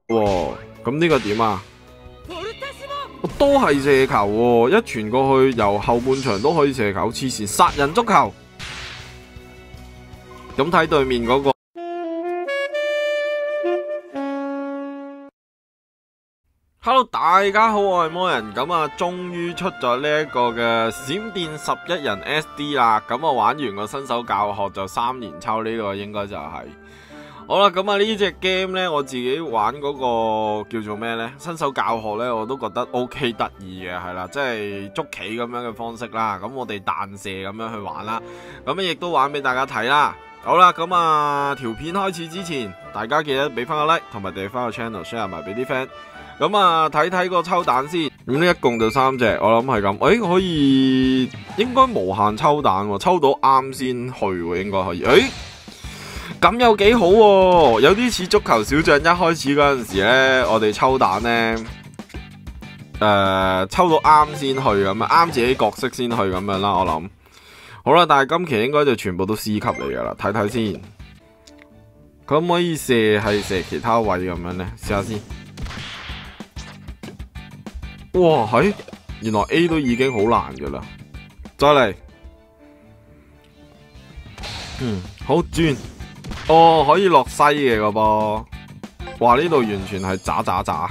喎。咁呢個點啊？都係射球喎，一傳過去由後半場都可以射球，黐線殺人足球。咁睇對面嗰個。Hello， 大家好，我係魔人。咁啊，終於出咗呢一個嘅閃電11人 SD 啦。咁啊，玩完個新手教學就3連抽，呢個應該就係。好啦，咁啊呢隻 game 呢，我自己玩嗰個叫做咩呢？新手教學呢，我都覺得 OK 得意嘅，係啦，即係捉棋咁樣嘅方式啦。咁我哋彈射咁樣去玩啦。咁亦都玩俾大家睇啦。好啦，咁啊條片開始之前，大家記得俾翻個 like， 同埋訂翻個 channel share 埋俾啲 friend。咁啊睇睇個抽蛋先。咁呢一共就3隻，我諗係咁。可以應該無限抽蛋喎，抽到啱先去喎，應該可以。咁又幾好喎，有啲似足球小將一開始嗰陣時呢，我哋抽蛋呢，抽到啱先去咁啊，啱自己角色先去咁樣啦，我諗。好啦，但係今期應該就全部都 C 級嚟噶啦，睇睇先。可唔可以射其他位咁樣呢？試下先。哇，原來 A 都已經好難噶啦，再嚟。好轉。可以落西嘅個噃，哇！呢度完全係渣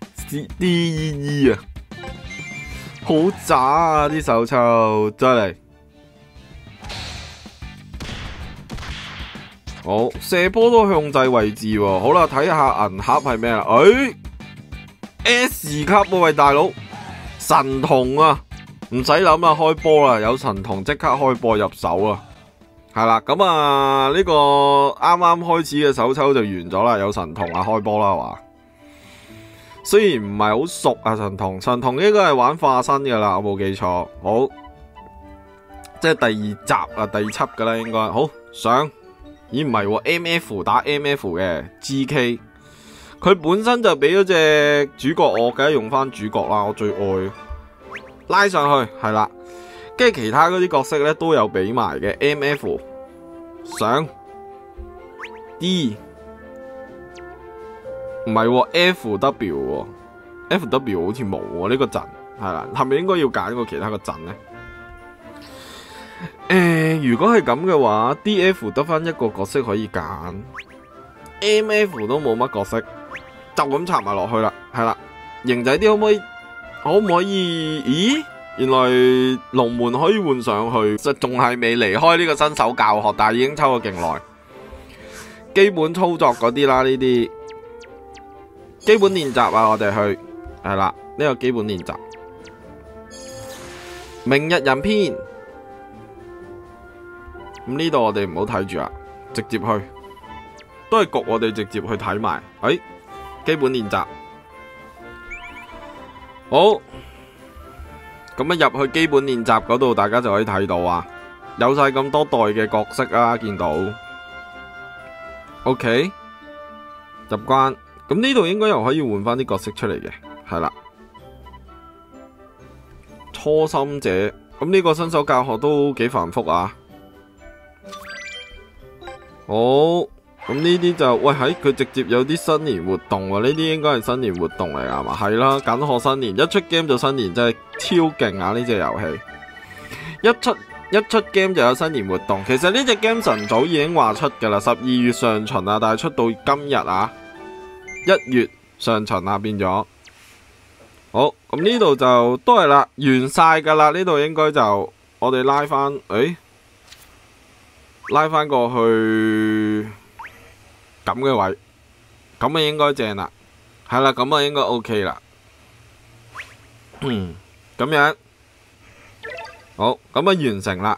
D E 啊，好渣啊啲手抽，再嚟，好射波都控制位置喎，好啦，睇下銀盒係咩啦，S 級喎，喂大佬，神童啊，唔使諗啦，開波啦，有神童即刻開波入手啊！係啦，咁啊呢個啱啱開始嘅手抽就完咗啦，有神童啊開波啦話，雖然唔係好熟啊神童應該係玩化身噶啦，我冇記錯，好，即係第2集啊第2輯噶啦應該，好上，咦唔係喎 MF 打 MF 嘅 GK， 佢本身就俾咗隻主角我，梗係用翻主角啦，我最愛，拉上去係啦。跟住其他嗰啲角色咧都有俾埋嘅 MF 上 D 唔係喎 FW 喎 FW 好似冇喎呢個陣係啦，係咪應該要揀個其他個陣呢？如果係咁嘅話 DF 得翻一個角色可以揀 MF 都冇乜角色，就咁插埋落去啦，係啦，型仔啲可唔可以？咦？原來龍門可以換上去，實仲係未離開呢個新手教學，但係已經抽咗勁耐。基本操作嗰啲啦，呢啲基本練習啊，我哋去係啦，呢個基本練習。明日人篇，咁呢度我哋唔好睇住啦，直接去，都係焗我哋直接去睇埋。基本練習，好。咁啊入去基本練習嗰度，大家就可以睇到啊，有晒咁多代嘅角色啊，見到 OK 入關，咁呢度應該又可以換翻啲角色出嚟嘅，係啦，初心者，咁呢個新手教學都幾繁複啊，好，咁呢啲就喂佢直接有啲新年活動喎，呢啲應該係新年活動嚟㗎嘛？係啦，緊賀新年，一出 game 就新年，真係超勁啊！呢隻遊戲一出 game 就有新年活動。其實呢隻 game 晨早已經話出㗎啦，12月上旬啊，但係出到今日啊，1月上旬啊變咗。好，咁呢度就都係啦，完晒㗎啦，呢度應該就我哋拉翻，拉翻過去。咁嘅位，咁啊應該正啦，係啦，咁啊應該 OK 啦，咁樣，好，咁啊完成啦，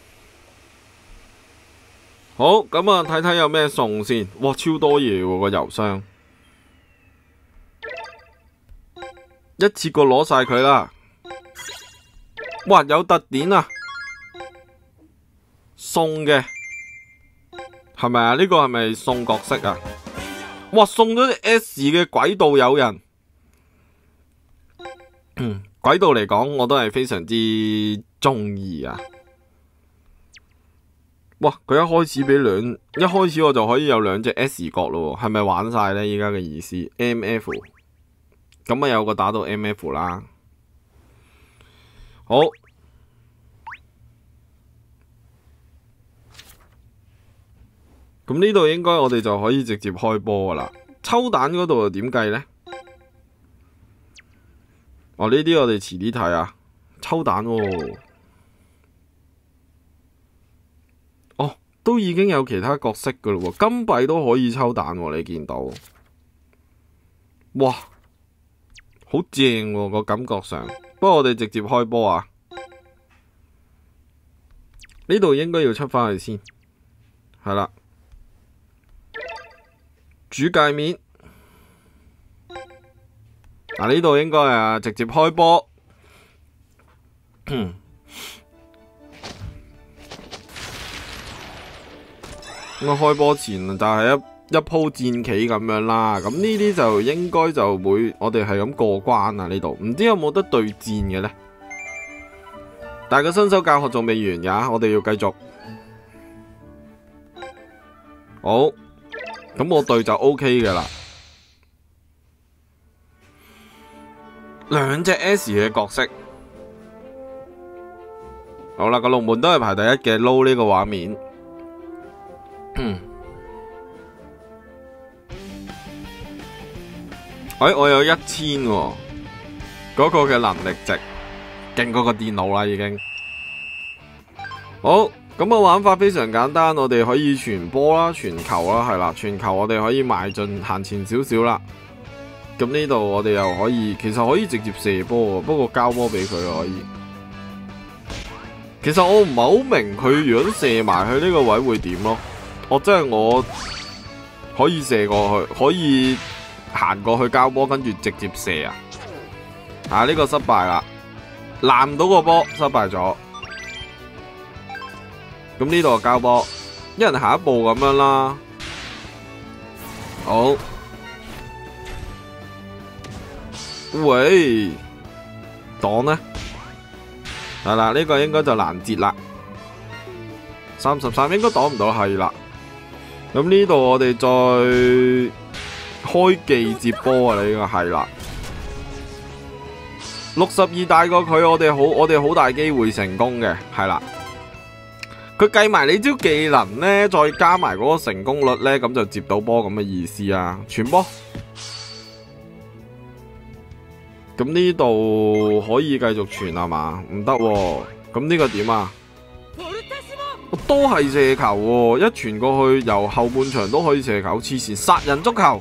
好，咁啊睇睇有咩送先，哇超多嘢喎個郵箱，一次過攞晒佢啦，哇有特典啊，送嘅。係咪啊？呢個係咪送角色啊？哇！送咗隻 S 嘅軌道友人，軌道嚟講我都係非常之中意啊！ 哇！佢一開始俾一開始我就可以有2隻 S 角咯，係咪玩晒呢？依家嘅意思 MF 咁啊，有個打到 MF 啦。好，咁呢度應該我哋就可以直接開波噶啦。抽蛋嗰度又點計呢？哦，呢啲我哋遲啲睇啊。抽蛋喎。都已經有其他角色噶咯喎，金幣都可以抽蛋喎，你見到？哇，好正喎個感覺上。不過我哋直接開波啊！呢度應該要出返去先，係啦。主界面，嗱呢度應該係直接開波。我開波前就係一鋪戰棋咁樣啦，咁呢啲就應該就會我哋係咁過關啊。呢度唔知有冇得對戰嘅呢？但係個新手教學仲未完噶，我哋要繼續。好，咁我對就 OK 噶啦。2隻 S 嘅角色，好啦，個龍門都係排第一嘅，撈呢個畫面。我有1000喎，嗰個嘅能力值勁過個電腦啦，已經。好，咁個玩法非常簡單，我哋可以傳波啦、傳球啦，係啦，傳球我哋可以邁進行前少少啦。咁呢度我哋又可以，其實可以直接射波，不過交波俾佢可以。其實我唔係好明佢如果射埋去呢個位會點咯。我可以射過去，可以行過去交波，跟住直接射啊！呢個失敗啦，攔唔到個波，失敗咗。咁呢度交波，一人下一步咁樣啦。好，喂，擋呢？係啦，呢個應該就攔截啦。33應該擋唔到，係啦。咁呢度我哋再開技接波啊！呢個係啦，62大過佢，我哋好大機會成功嘅，係啦。佢計埋你招技能呢，再加埋嗰個成功率呢，咁就接到波咁嘅意思啊！傳波，咁呢度可以繼續傳係嘛？唔得喎，咁呢個點啊？都係射球喎，一傳過去由後半場都可以射球，黐線殺人足球。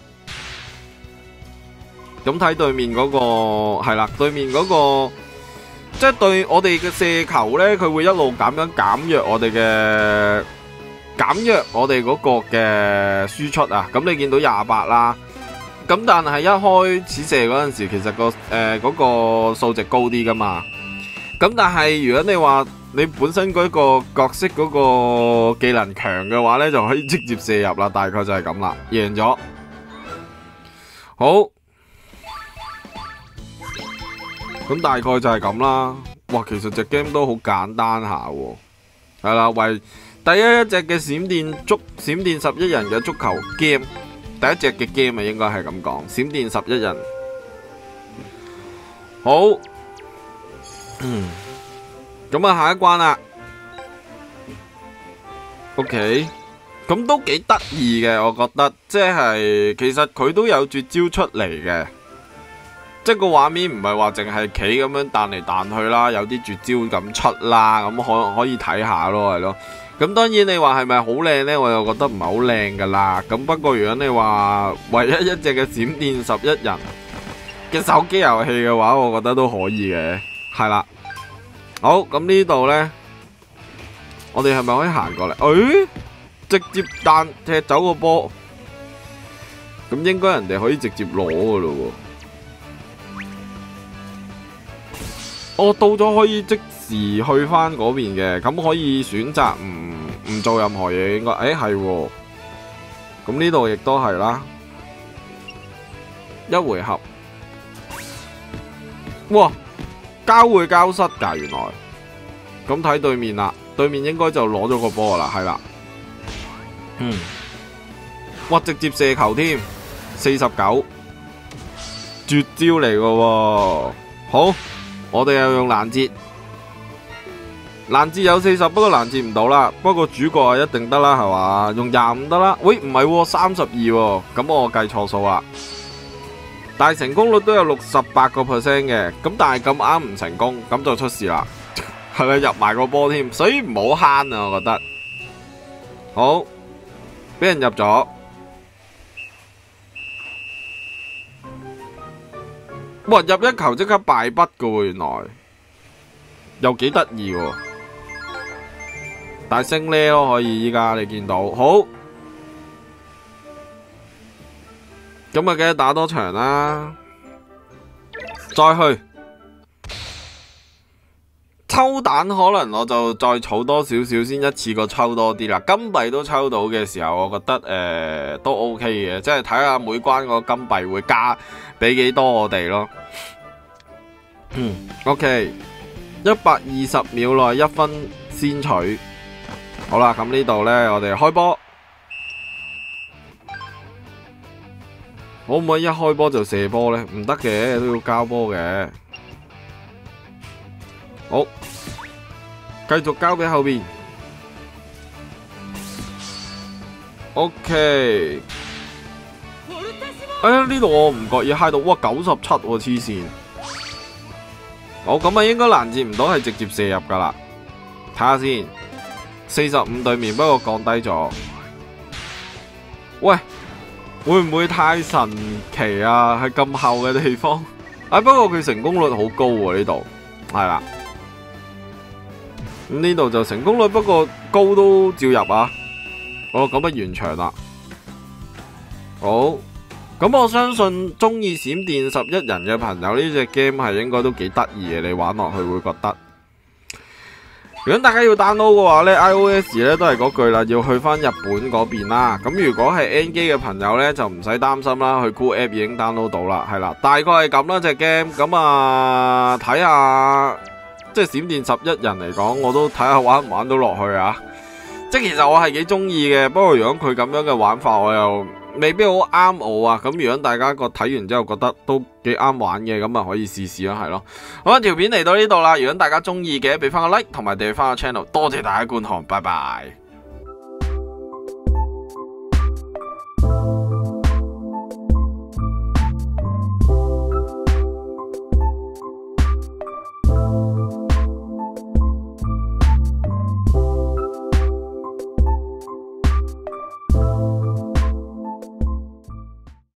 咁睇對面嗰個係啦，對面嗰個即係對我哋嘅射球呢，佢會一路減弱我哋嗰個嘅輸出啊。咁你見到28啦，咁但係一開始射嗰陣時，其實嗰個數值高啲噶嘛。咁但係如果你話你本身嗰個角色嗰個技能強嘅話呢，就可以直接射入啦，大概就係咁啦，贏咗。好，咁大概就係咁啦。哇，其實隻 game 都好簡單下喎，係啦，為第一隻嘅閃電11人嘅足球 game， 第一隻嘅 game 啊，應該係咁講，閃電11人。好。咁啊，下一關啦。OK， 咁都幾得意嘅，我覺得，即係其實佢都有絕招出嚟嘅，即係個畫面唔係話淨係企咁樣彈嚟彈去啦，有啲絕招咁出啦，咁可以睇下咯，係咯。咁當然你話係咪好靚呢？我又覺得唔係好靚噶啦。咁不過如果你話唯一一隻嘅閃電11人嘅手機遊戲嘅話，我覺得都可以嘅。係啦，好，咁呢度呢，我哋係咪可以行過嚟？直接彈踢走個波，咁應該人哋可以直接攞噶咯喎。到咗可以即時去翻嗰邊嘅，咁可以選擇唔做任何嘢，應該，係喎。咁呢度亦都係啦，一回合，哇！交會交失㗎，原來咁睇對面啦，對面應該就攞咗個波啦，係啦。 哇，直接射球添，49，絕招嚟㗎喎。好，我哋又用攔截，攔截有40，不過攔截唔到啦。不過主角係一定得啦，係嘛？用25得啦。喂，唔係喎，32喎，咁我計錯數啦。但係成功率都有68%嘅，咁但係咁啱唔成功，咁就出事啦，係咪入埋個波添？所以唔好慳啊，我覺得。好，俾人入咗，哇！入一球即刻敗筆噶喎，原來又幾得意喎，但係升呢咯，可以依家你見到，好。咁啊，梗係打多場啦，再去抽蛋，可能我就再儲多少少先，一次過抽多啲啦。金幣都抽到嘅時候，我覺得都 OK 嘅，即係睇下每關個金幣會加俾幾多我哋咯。OK， 120秒內1分先取，好啦，咁呢度呢，我哋開波。可唔可以一開波就射波呢？唔得嘅，都要交波嘅。好，繼續交俾後邊。OK。哎呀，呢度我唔覺意揩到，哇97喎，黐線。好，咁啊應該攔截唔到，係直接射入噶啦。睇下先，45對面，不過降低咗。喂！會唔會太神奇啊？係咁厚嘅地方，不過佢成功率好高喎，呢度係啦。咁呢度就成功率不過高都照入啊。哦，咁啊完場啦。好，咁我相信中意閃電11人嘅朋友，呢隻 game 係應該都幾得意嘅，你玩落去會覺得。如果大家要 download 嘅話呢 iOS 呢都係嗰句啦，要去翻日本嗰邊啦。咁如果係 N 機嘅朋友呢，就唔使擔心啦，去 Cool App 已經 download 到啦，係啦，大概係咁啦隻 game。咁啊，睇下即係閃電11人嚟講，我都睇下玩唔玩到落去啊。即係其實我係幾中意嘅，不過如果佢咁樣嘅玩法，我又未必好啱我啊。咁如果大家睇完之後覺得都幾啱玩嘅，咁啊可以試試啦，係咯。好啦，條片嚟到呢度啦，如果大家中意嘅，俾翻個 like 同埋訂閱翻個 channel，多謝大家觀看，拜拜。